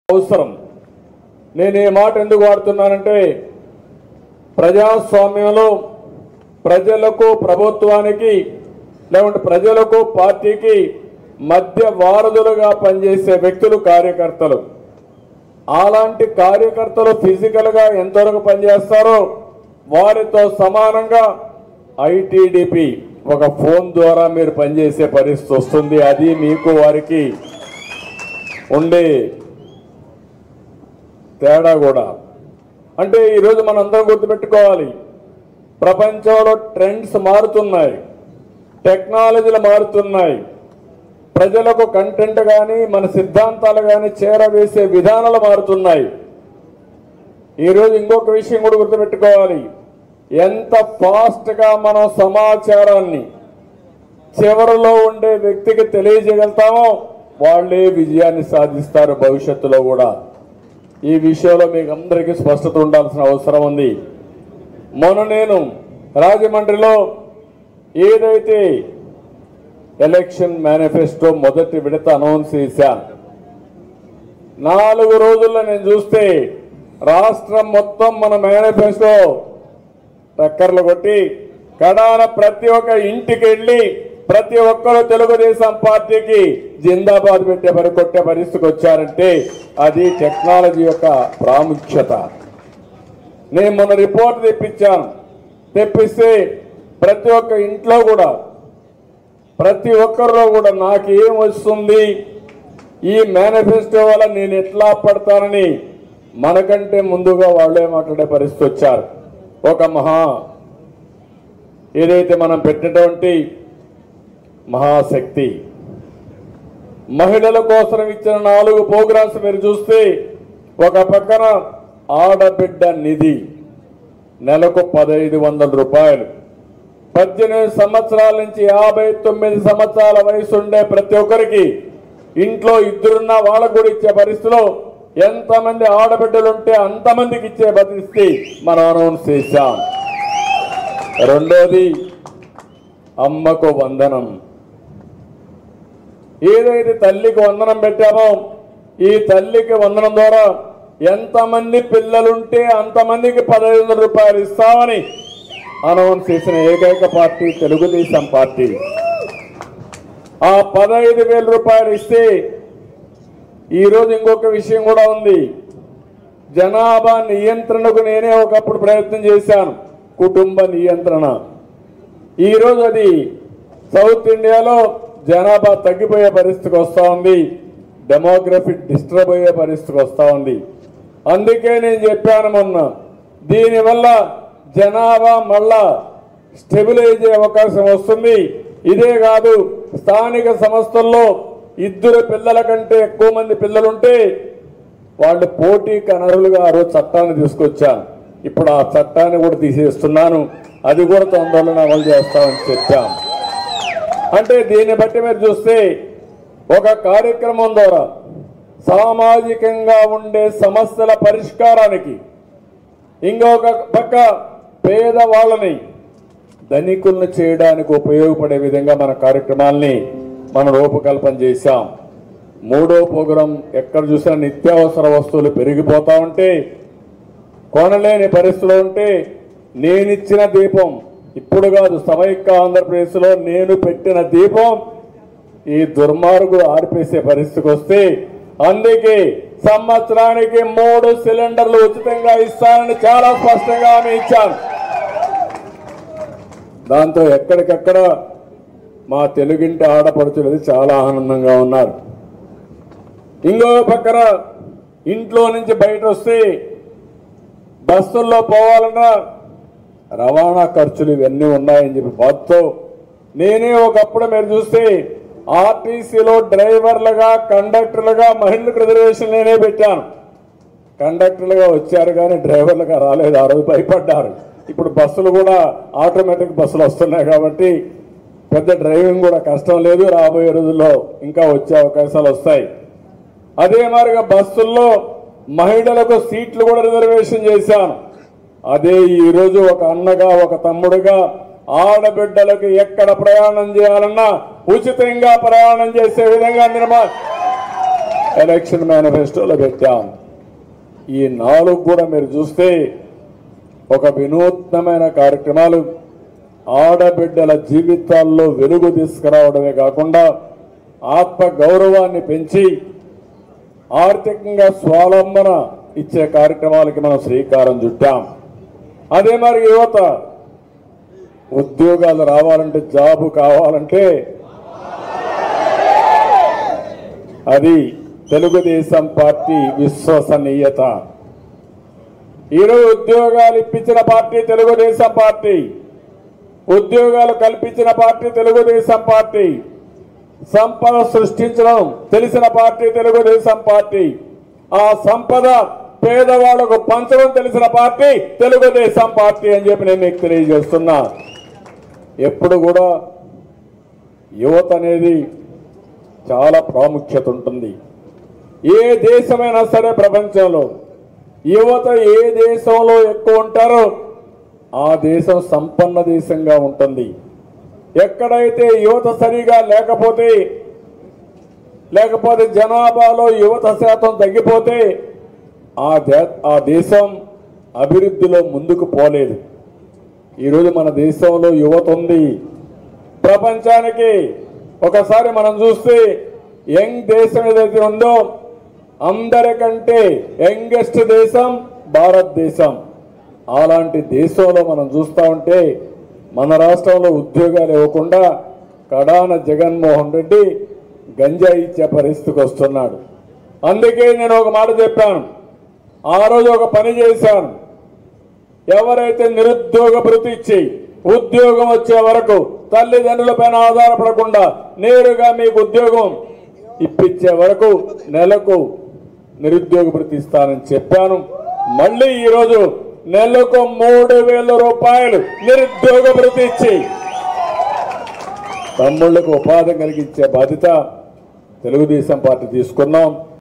అవసరం. నేను ఈ మాట ఎందుకు వాడుతున్నానంటే ప్రజాస్వామ్యంలో ప్రజలకు ప్రభుత్వానికి లేకుంటే ప్రజలకు పార్టీకి మధ్య వారధులుగా పనిచేసే వ్యక్తులు కార్యకర్తలు. అలాంటి కార్యకర్తలు ఫిజికల్గా ఎంతవరకు పనిచేస్తారో వారితో సమానంగా ఐటీడీపీ ఒక ఫోన్ ద్వారా మీరు పనిచేసే పరిస్థితి వస్తుంది. అది మీకు వారికి ఉండే తేడా కూడా. అంటే ఈరోజు మనందరం గుర్తుపెట్టుకోవాలి, ప్రపంచంలో ట్రెండ్స్ మారుతున్నాయి, టెక్నాలజీలు మారుతున్నాయి, ప్రజలకు కంటెంట్ కానీ మన సిద్ధాంతాలు కానీ చేరవేసే విధానాలు మారుతున్నాయి. ఈరోజు ఇంకొక విషయం కూడా గుర్తుపెట్టుకోవాలి, ఎంత ఫాస్ట్గా మనం సమాచారాన్ని చివరిలో ఉండే వ్యక్తికి తెలియజేయగలుగుతామో వాళ్ళే విజయాన్ని సాధిస్తారు భవిష్యత్తులో కూడా. ఈ విషయంలో మీకు అందరికీ స్పష్టత ఉండాల్సిన అవసరం ఉంది. మొన్న నేను రాజమండ్రిలో ఏదైతే ఎలక్షన్ మేనిఫెస్టో మొదటి విడత అనౌన్స్ చేశాను, 4 రోజుల్లో నేను చూస్తే రాష్ట్రం మొత్తం మన మేనిఫెస్టో టక్కర్లు కొట్టి కడాన ప్రతి ఒక్క ఇంటికి వెళ్ళి ప్రతి ఒక్కరు తెలుగుదేశం పార్టీకి జిందాబాద్ కొట్టే పరిస్థితికి వచ్చారంటే అది టెక్నాలజీ యొక్క ప్రాముఖ్యత. నేను మొన్న రిపోర్ట్ తెప్పిస్తే ప్రతి ఒక్క ఇంట్లో కూడా ప్రతి ఒక్కరిలో కూడా నాకు ఏం వస్తుంది, ఈ మేనిఫెస్టో వల్ల నేను ఎట్లా పడతానని మనకంటే ముందుగా వాళ్ళే మాట్లాడే పరిస్థితి వచ్చారు. ఒక ఏదైతే మనం పెట్టినటువంటి మహాశక్తి మహిళల కోసం ఇచ్చిన 4 ప్రోగ్రామ్స్ మీరు చూస్తే ఒక పక్కన ఆడబిడ్డ నిధి నెలకు 1500 రూపాయలు, 18 సంవత్సరాల నుంచి 59 సంవత్సరాల వయసు ఉండే ప్రతి ఒక్కరికి ఇంట్లో ఇద్దరున్న వాళ్ళకు కూడా ఇచ్చే పరిస్థితిలో ఎంతమంది ఆడబిడ్డలుంటే అంతమందికి ఇచ్చే పరిస్థితి మనం అనౌన్స్ చేశాం. రెండోది అమ్మకు వందనం. ఏదైతే తల్లికి వందనం పెట్టామో ఈ తల్లికి వందనం ద్వారా ఎంతమంది పిల్లలుంటే అంతమందికి 1500 రూపాయలు ఇస్తామని అనౌన్స్ చేసిన ఏకైక పార్టీ తెలుగుదేశం పార్టీ. ఆ 15,000 రూపాయలు ఇస్తే ఈరోజు ఇంకొక విషయం కూడా ఉంది. జనాభా నియంత్రణకు నేనే ఒకప్పుడు ప్రయత్నం చేశాను, కుటుంబ నియంత్రణ. ఈరోజు అది సౌత్ ఇండియాలో జనాభా తగ్గిపోయే పరిస్థితికి వస్తూ ఉంది, డెమోగ్రఫీ డిస్టర్బ్ అయ్యే పరిస్థితికి వస్తూ ఉంది. అందుకే నేను చెప్పాను మొన్న, దీనివల్ల జనాభా మళ్ళా స్టెబిలైజ్ అయ్యే అవకాశం వస్తుంది. ఇదే కాదు, స్థానిక సంస్థల్లో 2 పిల్లల కంటే ఎక్కువ మంది పిల్లలుంటే వాళ్ళు పోటీకి అనర్హులుగా ఆ రోజు చట్టాన్ని తీసుకొచ్చాను. ఇప్పుడు ఆ చట్టాన్ని కూడా తీసేస్తున్నాను, అది కూడా తొందరలో అమలు చేస్తామని చెప్పాం. అంటే దీన్ని బట్టి మీరు చూస్తే ఒక కార్యక్రమం ద్వారా సామాజికంగా ఉండే సమస్యల పరిష్కారానికి, ఇంకొక పక్క పేదవాళ్ళని ధనికులను చేయడానికి ఉపయోగపడే విధంగా మన కార్యక్రమాల్ని మనం రూపకల్పన చేశాం. 3వ ప్రోగ్రాం ఎక్కడ చూసినా నిత్యావసర వస్తువులు పెరిగిపోతా ఉంటే కొనలేని పరిస్థితిలో ఉంటే నేనిచ్చిన దీపం, ఇప్పుడు కాదు సమైక్య ఆంధ్రప్రదేశ్లో నేను పెట్టిన దీపం ఈ దుర్మార్గులు ఆర్పేసే పరిస్థితికి వస్తే అందుకే సంవత్సరానికి 3 సిలిండర్లు ఉచితంగా ఇస్తానని చాలా స్పష్టంగా హామీ ఇచ్చాను. దాంతో ఎక్కడికక్కడ మా తెలుగింటి ఆడపడుచులది చాలా ఆనందంగా ఉన్నారు. ఇంకో పక్కన ఇంట్లో నుంచి బయట వస్తే బస్సుల్లో పోవాలన్నా రవాణా ఖర్చులు ఇవన్నీ ఉన్నాయని చెప్పి బాధతో నేనే ఒకప్పుడు మీరు చూస్తే ఆర్టీసీలో డ్రైవర్లుగా కండక్టర్లుగా మహిళలకు రిజర్వేషన్ నేనే పెట్టాను. కండక్టర్లుగా వచ్చారు కానీ డ్రైవర్లుగా రాలేదు. ఆ రోజు భయపడ్డారు. ఇప్పుడు బస్సులు కూడా ఆటోమేటిక్ బస్సులు వస్తున్నాయి కాబట్టి పెద్ద డ్రైవింగ్ కూడా కష్టం లేదు. రాబోయే రోజుల్లో ఇంకా వచ్చే అవకాశాలు వస్తాయి. అదే మాదిరిగా బస్సుల్లో మహిళలకు సీట్లు కూడా రిజర్వేషన్ చేశాను. అదే ఈరోజు ఒక అన్నగా ఒక తమ్ముడుగా ఆడబిడ్డలకు ఎక్కడ ప్రయాణం చేయాలన్నా ఉచితంగా ప్రయాణం చేసే విధంగా ఎలక్షన్ మేనిఫెస్టోలో పెట్టాం. ఈ 4 కూడా మీరు చూస్తే ఒక వినూత్నమైన కార్యక్రమాలు, ఆడబిడ్డల జీవితాల్లో వెలుగు తీసుకురావడమే కాకుండా ఆత్మ గౌరవాన్ని పెంచి ఆర్థికంగా స్వావలంబన ఇచ్చే కార్యక్రమాలకి మనం శ్రీకారం చుట్టాం. అదే మరి యువత ఉద్యోగాలు రావాలంటే, జాబు కావాలంటే అది తెలుగుదేశం పార్టీ విశ్వసనీయత. ఈరోజు ఉద్యోగాలు ఇప్పించిన పార్టీ తెలుగుదేశం పార్టీ, ఉద్యోగాలు కల్పించిన పార్టీ తెలుగుదేశం పార్టీ, సంపద సృష్టించడం తెలిసిన పార్టీ తెలుగుదేశం పార్టీ, ఆ సంపద పేదవాళ్లకు పంచడం తెలిసిన పార్టీ తెలుగుదేశం పార్టీ అని చెప్పి నేను మీకు తెలియజేస్తున్నా. ఎప్పుడు కూడా యువత అనేది చాలా ప్రాముఖ్యత ఉంటుంది. ఏ దేశమైనా సరే ప్రపంచంలో యువత ఏ దేశంలో ఎక్కువ ఉంటారో ఆ దేశం సంపన్న దేశంగా ఉంటుంది. ఎక్కడైతే యువత సరిగా లేకపోతే జనాభాలో యువత శాతం తగ్గిపోతే ఆ దేశం అభివృద్ధిలో ముందుకు పోలేదు. ఈరోజు మన దేశంలో యువత ఉంది. ప్రపంచానికి ఒకసారి మనం చూస్తే యంగ్ దేశం ఏదైతే ఉందో అందరికంటే యంగెస్ట్ దేశం భారతదేశం. అలాంటి దేశంలో మనం చూస్తూ ఉంటే మన రాష్ట్రంలో ఉద్యోగాలు ఇవ్వకుండా కడాన జగన్మోహన్ రెడ్డి గంజాయి ఇచ్చే పరిస్థితికి వస్తున్నాడు. అందుకే నేను ఒక మాట చెప్పాను, ఆ రోజు ఒక పని చేశాను. ఎవరైతే నిరుద్యోగ భృతి ఇచ్చి ఉద్యోగం వచ్చే వరకు తల్లిదండ్రుల పైన ఆధారపడకుండా నేరుగా మీకు ఉద్యోగం ఇప్పించే వరకు నెలకు నిరుద్యోగ భృతి ఇస్తానని చెప్పాను. మళ్ళీ ఈరోజు నెలకు 3,000 రూపాయలు నిరుద్యోగ భృతి ఇచ్చి తమ్ముళ్లకు ఉపాధి కలిగించే బాధ్యత తెలుగుదేశం పార్టీ తీసుకున్నాం.